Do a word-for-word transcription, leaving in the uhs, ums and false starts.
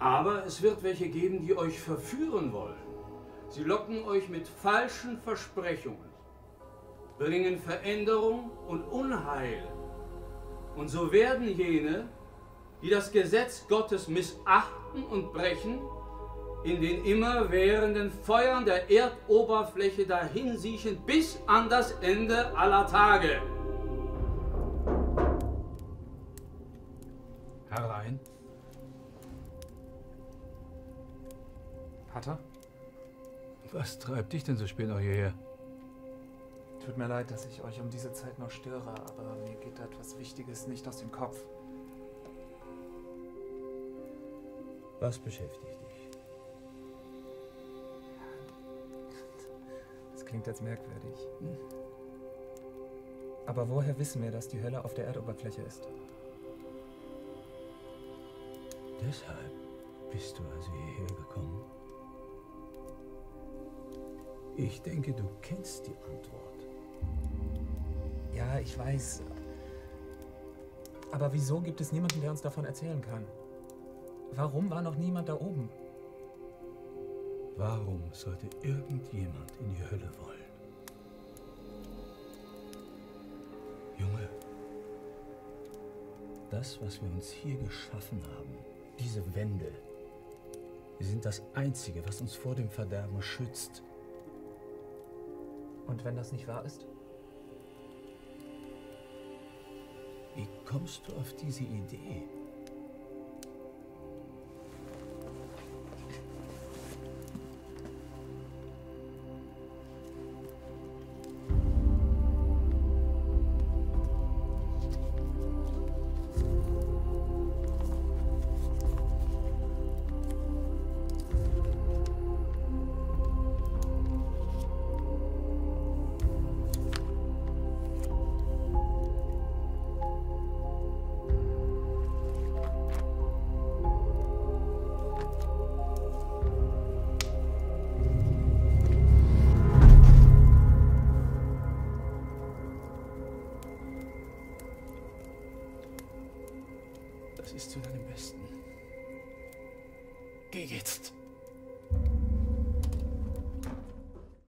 Aber es wird welche geben, die euch verführen wollen. Sie locken euch mit falschen Versprechungen, bringen Veränderung und Unheil. Und so werden jene, die das Gesetz Gottes missachten und brechen, in den immerwährenden Feuern der Erdoberfläche dahinsiechen bis an das Ende aller Tage. Herein. Pater? Was treibt dich denn so spät noch hierher? Tut mir leid, dass ich euch um diese Zeit noch störe, aber mir geht etwas Wichtiges nicht aus dem Kopf. Was beschäftigt dich? Das klingt jetzt merkwürdig. Aber woher wissen wir, dass die Hölle auf der Erdoberfläche ist? Deshalb bist du also hierher gekommen? Ich denke, du kennst die Antwort. Ja, ich weiß. Aber wieso gibt es niemanden, der uns davon erzählen kann? Warum war noch niemand da oben? Warum sollte irgendjemand in die Hölle wollen? Junge, das, was wir uns hier geschaffen haben, diese Wände, sind das Einzige, was uns vor dem Verderben schützt. Und wenn das nicht wahr ist? Wie kommst du auf diese Idee? Das ist zu deinem Besten. Geh jetzt!